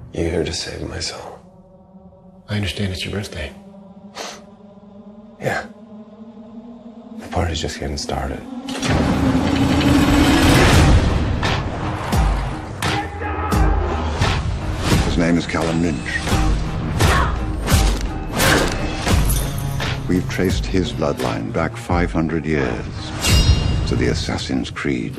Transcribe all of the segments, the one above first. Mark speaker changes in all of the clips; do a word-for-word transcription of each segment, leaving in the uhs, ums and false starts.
Speaker 1: You're here to save my soul.
Speaker 2: I understand it's your birthday.
Speaker 1: Yeah. The party's just getting started.
Speaker 3: His name is Callum Lynch. We've traced his bloodline back five hundred years to the Assassin's Creed.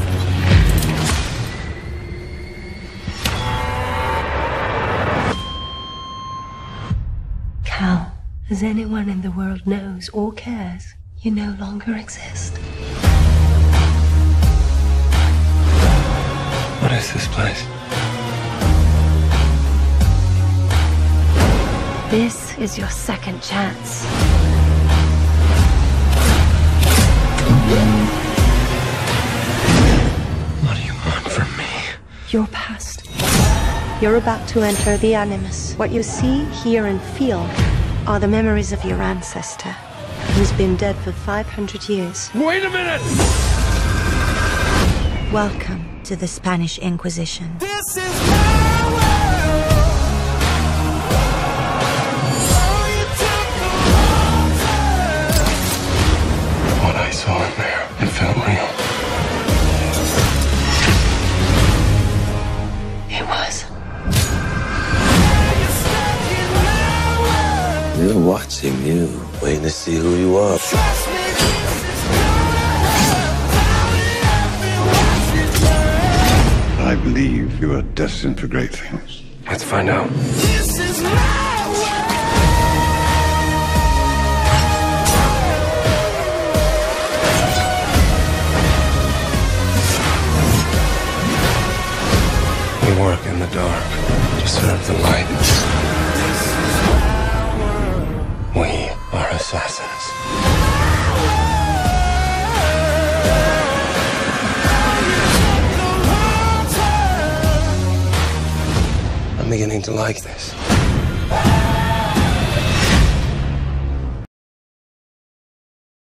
Speaker 4: Cal, as anyone in the world knows or cares, you no longer exist.
Speaker 1: What is this place?
Speaker 4: This is your second chance.
Speaker 1: What do you want from me?
Speaker 4: Your past. You're about to enter the Animus. What you see, hear, and feel are the memories of your ancestor, who's been dead for five hundred years.
Speaker 1: Wait a minute!
Speaker 4: Welcome to the Spanish Inquisition.
Speaker 5: This is my world. Oh, you took the wrong turn.
Speaker 1: What I saw in there, it felt real.
Speaker 4: It was.
Speaker 5: You're stuck in my world.
Speaker 6: They're watching you, waiting to see who you are.
Speaker 5: Trust me, this is Tell me I've been watching burn.
Speaker 3: I believe you are destined for great things.
Speaker 1: Let's find out.
Speaker 5: This is my world.
Speaker 1: We work in the dark to serve the light. We are assassins. I'm beginning to like this.